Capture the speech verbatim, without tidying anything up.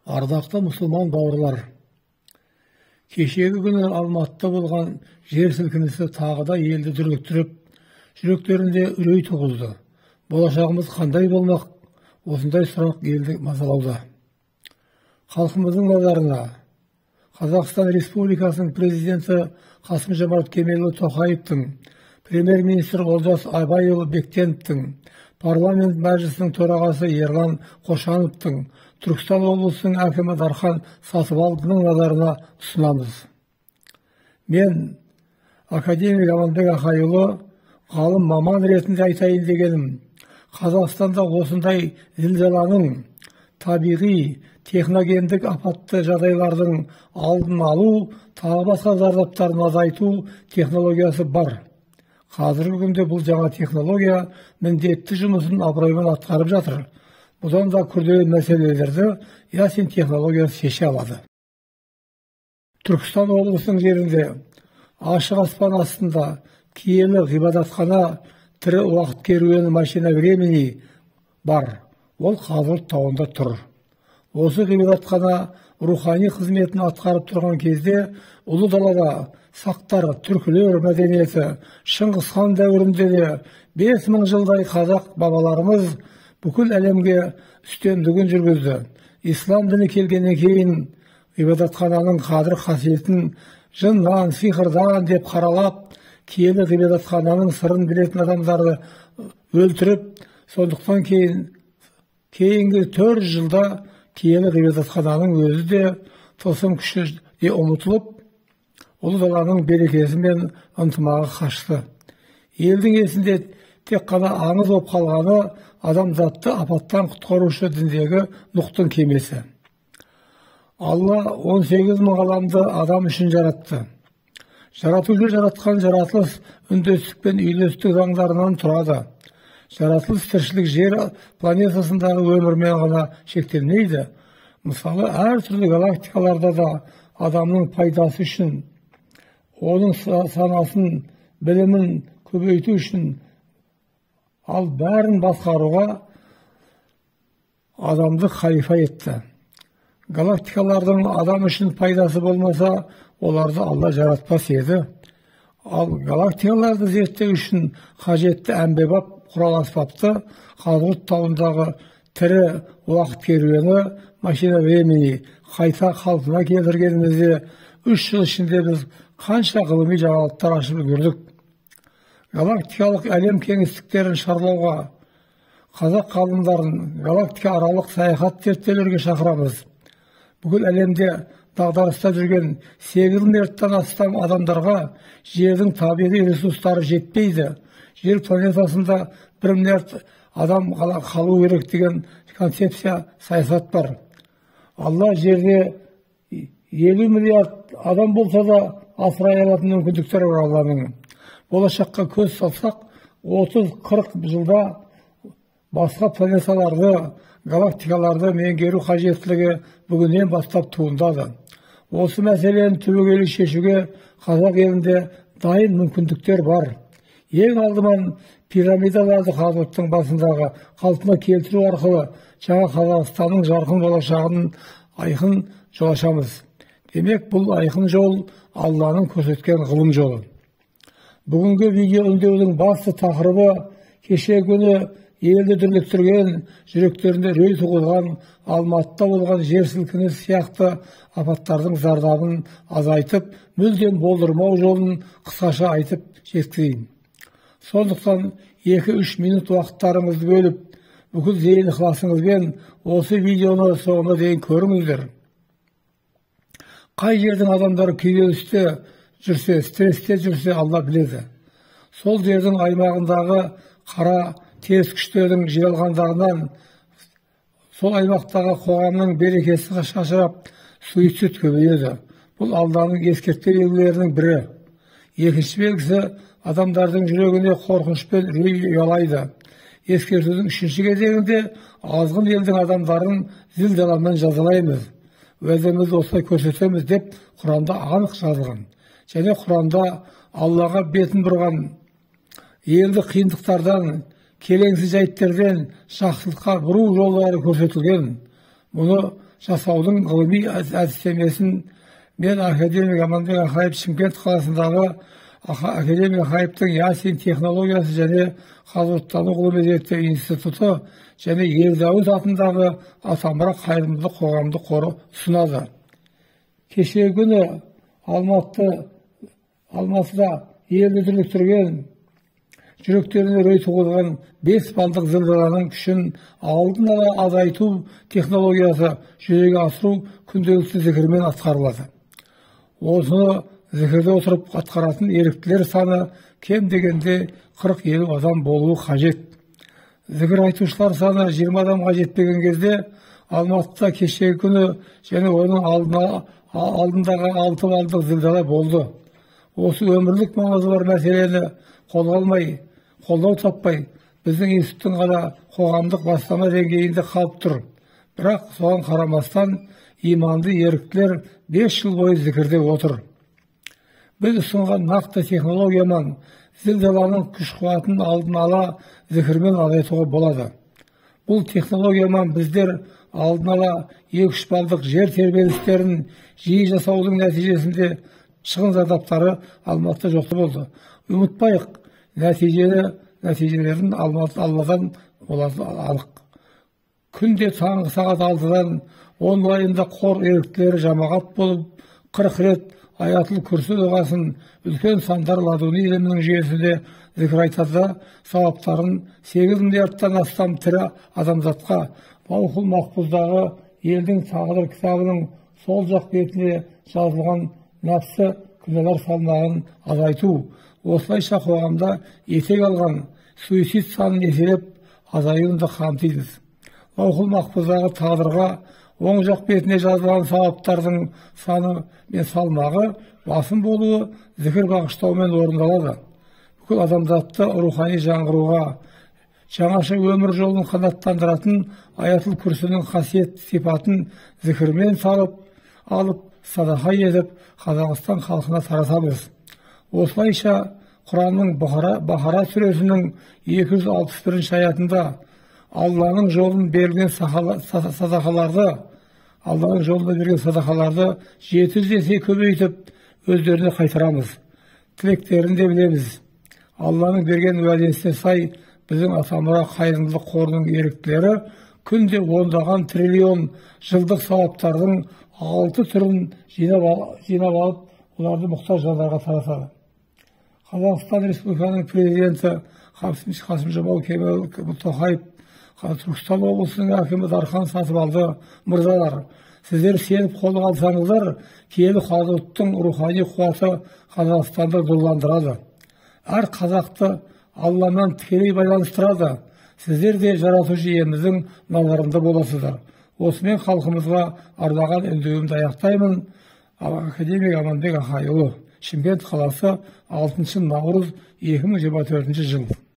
Ardaқты мұсылман бауырлар, кешегі күні Алматыда болған жер сілкінісі тағы да елді дүрліктіріп, жүректерінде үрей туғызды. Болашағымыз қандай болмақ? Осындай сұрақ елді мазалауда. Халқымыздың назарына Қазақстан Республикасының президенті Қасым-Жомарт Кемелұлы Тоқаевтың, премьер-министр Олжас Абайұлы Бектеновтың, парламент мәжілісінің төрағасы Ерлан Қошановтың, Түркістан облысының әкімі Дархан Сатыбалдының назарына ұсынамыз. Мен академик Аманбек Ақайұлы ғалым маман ретінде айтайын дегенім, Қазақстанда осындай зілзаланың, табиғи, техногендік апатты жағдайлардың алдын алу, тағы басқа зардаптарын азайту технологиясы бар. Қазіргі күнде бұл жаңа технология міндетті жұмысын абыроймен атқарып жатыр. Бұдан да күрделі мәселелерді Ясин технологиясы шеше алады. Түркістан облысының жерінде ашық аспан астында киелі ғибадатхана, тірі уақыт керуені машина времени бар. Ол Қазығұрт тауында тұр. Осы ғибадатхана рухани қызметін атқарып тұрған кезде ұлы далада сақтар, түркілер мәдениеті, Шыңғыс хан дәуірінде де бес мың жылдай қазақ бабаларымыз бүкіл әлемге үстемдігін жүргізді. Ислам діні келгеннен кейін ғибадатхананың қадір қасиетін жыннан, сиқырдан деп қаралап, киелі ғибадатхананың сырын білетін адамдарды өлтіріп, сондықтан кейін кейінгі төрт жылда киелі ғибадатхананың өзі де тылсым күші де ұмытылып, ұлы даланың берекесі мен ынтымағы қашты. Елдің есінде тек қана аңыз болып қалғаны адамзатты апаттан құтқарушы діндегі Нұқтың кемесі. Алла он сегіз мың ғаламды адам үшін жаратты. Жаратушы жаратқан жаратылыс үндестік пен үйлестік заңдарынан тұрады. Жаратылыс тіршілік жер планетасындағы өмірмен ғана шектелмейді. Мысалы, әртүрлі галактикаларда да адамның пайдасы үшін, оның санасын, білімін көбейту үшін, ал бәрін басқаруға адамды халифа етті. Галактикалардың адам үшін пайдасы болмаса, оларды Алла жаратпас еді. Ал галактикаларды зерттеу үшін қажетті әмбебап құрал аспапты Қазығұрт тауындағы тірі уақыт керуені машина времени қайта қалпына келтіргенімізде үш жыл ішінде біз қанша ғылыми жаңалықтар ашып үлгердік. Галактикалық әлем кеңістіктерін шарлауға қазақ ғалымдарын галактика аралық саяхат зерттеулерге шақырамыз. Бүкіл әлемде дағдарыста жүрген сегіз миллиардтан астам адамдарға жердің табиғи ресурстары жетпейді. Жер планетасында бір миллиард адам қалу керек деген концепция, саясат бар. Алла жерде елу миллиард адам болса да асырай алатын мүмкіндіктер бар Алланың. Болашаққа көз салсақ, отыз қырық жылда басқа планеталарды, галактикаларды меңгеру қажеттілігі бүгіннен бастап туындады. Осы мәселені түбегейлі шешуге қазақ елінде дайын мүмкіндіктер бар. Ең алдымен пирамидаларды Қазығұрттың басындағы қалпына келтіру арқылы жаңа Қазақстанның жарқын болашағын айқын жол ашамыз. Демек, бұл айқын жол Алланың көрсеткен ғылым жолы. Бүгінгі видео үндеудің басты тақырыбы кеше күні елді дүрліктірген, жүректерінде үрей туғызған Алматыда болған жер сілкінісі сияқты апаттардың зардабын азайтып, мүлдем болдырмау жолын қысқаша айтып жеткізейін. Сондықтан екі-үш минут уақыттарыңызды бөліп, бүкіл зейін ықыласыңызбен осы видеоны соңына дейін көріңіздер. Қай жердің адамдары күйзелісте жүрсе, стресте жүрсе, Алла біледі. Сол жердің аймағындағы қара теріс күштердің жиналғандығынан сол аймақтағы қоғамның берекесі шашырап, суицид көбейеді. Бұл Алланың ескертпе белгілерінің бірі. Екінші белгісі адамдардың жүрегіне қорқыныш пен үрей ұялайды. Ескертудің үшінші кезегінде азғын елдің адамдарын зілзаламен жазалаймыз. Уәдемізді осылай көрсетеміз деп Құранда анық жазылған. Және Құранда Аллаға бетін бұрған елді қиындықтардан, келеңсіз жайттерден жақсылыққа бұру жолдары көрсетілген. Мұны жасаудың ғылыми әдістемесін мен академик Аманбек Ақаев Шымкент қаласындағы академик Ақаевтың Ясин технологиясы және қазығұрттану ғылыми зерттеу институты және Ердәуіт атындағы Атамұра қайырымдылық қоғамдық қоры ұсынады. Кешегі күні Алматы, Алматыда елді дүрліктірген, жүректеріне үрей туғызған бес балдық зілзаланың күшін алдын ала азайту технологиясы жүзеге асыру күнделікті зікірмен атқарылады. Осыны зікірде отырып атқаратын еріктілер саны кем дегенде қырық елу адам болуы қажет. Зікір айтушылар саны жиырма адамға жетпеген кезде Алматыда кешегі күні және оның алдындағы алты балдық зілзала болды. Осы өмірлік маңызы бар мәселені қолға алмай, қолдау таппай, біздің институттың ғана қоғамдық бастама деңгейінде қалып тұр. Бірақ соған қарамастан иманды еріктілер бес жыл бойы зікірде отыр. Біз ұсынған нақты технологиямен зілзаланың күш қуатын алдын ала зікірмен азайтуға болады. Бұл технологиямен біздер алдын ала екі-үш балдық жер тербелістерін жиі жасаудың нәтижесінде шығын зардаптары Алматыда жоқты болды. Ұмытпайық, нәтижелерін Алладан болады анық. Күнде таңғы сағат алтыдан онлайнда қор еріктілері жамағат болып, қырық рет аятыл күрсі дұғасын үлкен сандар ладуни ilmінің жүйесінде зікір айтады, сауаптарын сегіз миллиардтан астам тірі адамзатқа Лаухул Махфуздағы елдің тағдыр кітабының сол жақ бетіне жазылған нәпсі күнәлар салмағын азайту, осылайша қоғамда етек алған суицид санын еселеп азаюын да қамтиды. Лаухул Махфуздағы тағдырға оң жақ бетіне жазылған сауаптардың саны мен салмағы басым болуы зікір бағыштаумен орындалады. Бүкіл адамзатты рухани жаңғыруға, жаңаша өмір жолын қанаттандыратын аятыл күрсінің қасиет сипатын зікірмен салып, алып, садақа етіп, Қазақстан халқына таратамыз. Осылайша Құранның Бақара сүресінің екі жүз алпыс бірінші аятында Алланың жолын берген садақаларды, Алланың жолында берген садақаларды жеті жүз есе көбейтіп өздеріне қайтарамыз. Тілектерін де білеміз. Алланың берген уәдесіне сай біздің Атамұра қайырымдылық қорының еріктілері күнде ондаған триллион жылдық сауаптардың алты түрін жинап алып, оларды мұқтаж жандарға таратады. Қазақстан Республикасының президенті Қасым-Жомарт Кемелұлы Тоқаев, Түркістан облысының әкімі Дархан Сатыбалды мырзалар, сіздер сеніп қолға алсаңыздар, киелі қазығұрттың рухани қуаты Қазақстанды нұрландырады. Әр қазақты Алламен тікелей байланыстырады. Сіздер де жаратушы иеміздің назарында боласыздар. Осымен халқымызға арнаған үндеуімді аяқтаймын. Академик Аманбек Ақайұлы, Шымкент қаласы, алтыншы наурыз екі мың жиырма төртінші жыл.